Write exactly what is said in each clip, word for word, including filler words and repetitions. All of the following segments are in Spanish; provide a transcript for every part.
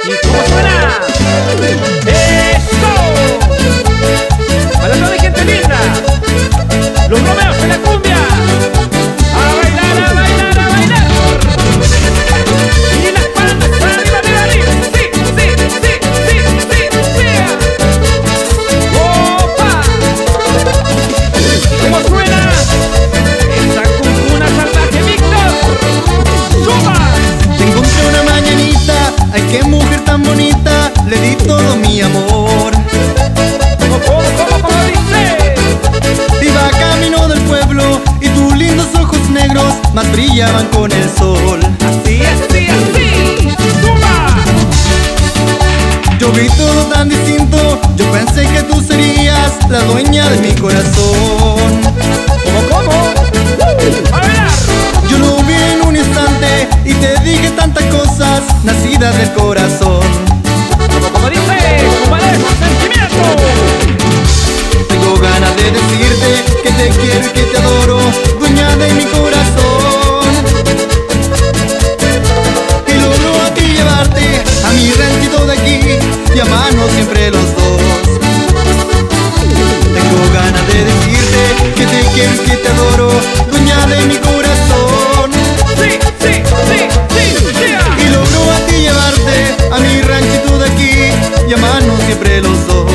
¿Y cómo suena? ¡Eso! Para toda mi gente linda, los Romeos de la cumbia. A bailar, a bailar, a bailar. Y las palmas arriba, arriba, arriba. Sí, sí, sí, sí, sí, sí. ¡Opa! ¿Cómo suena? Esta cumbuna salvaje, Víctor. ¡Suba! Te encontré una mañanita, ay qué mujer tan bonita, le di todo mi amor. ¿Cómo, cómo, cómo, cómo dice? Iba camino del pueblo y tus lindos ojos negros más brillaban con el sol. Así, así, así. ¡Suba! Yo vi todo tan distinto, yo pensé que tú serías la dueña de mi corazón. ¿Cómo, cómo? ¡A bailar! Yo lo vi en un instante y te dije tantas cosas nacidas del corazón. Como, como dice, compadre, sentimiento. Tengo ganas de decirte que te quiero y que te adoro, dueña de mi corazón. Y logro a ti llevarte a mi ranchito de aquí y amarnos siempre los dos. Tengo ganas de decirte que te quiero y que te adoro, dueña de mi corazón. Sí, sí, sí, sí, sí. Y logro a ti llevarte a mi ranchito de aquí y amarnos siempre los dos.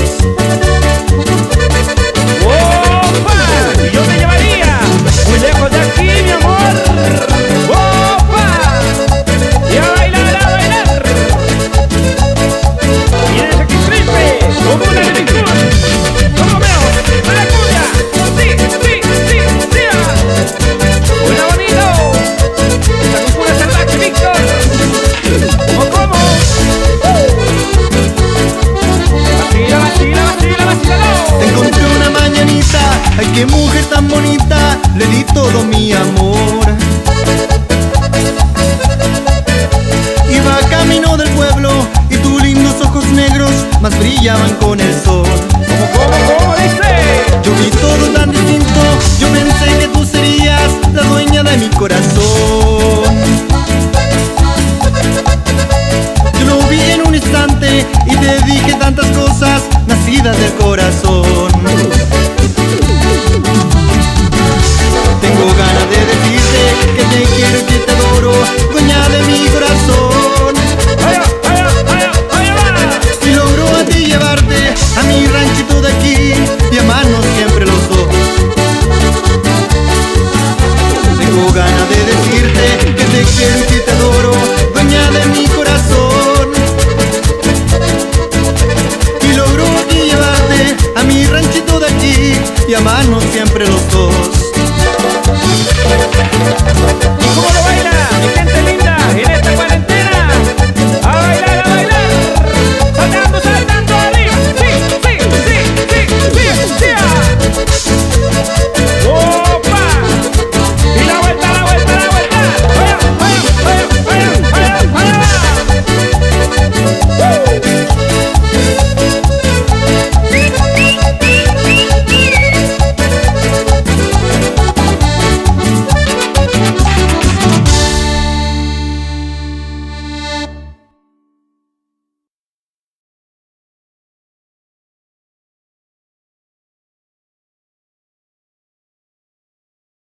¡Opa! Y yo te llevaría muy lejos de aquí, mi amor. ¡Opa! Y a bailar, a bailar. Y en ese que triple, como una dirección. Los Romeos de la cumbia. Sí, sí, sí, sí. Buena, bonito. Esta cumbia salvaje, Víctor. ¿Cómo, cómo? Vacila, vacila, vacila, vacílalo. Te encontré una mañanita, ay qué mujer tan bonita, le di todo mi amor. Iba camino del pueblo y tus lindos ojos negros más brillaban con el sol. ¿Cómo, cómo, cómo dice? Yo vi todo tan distinto, yo pensé que tú serías la dueña de mi corazón.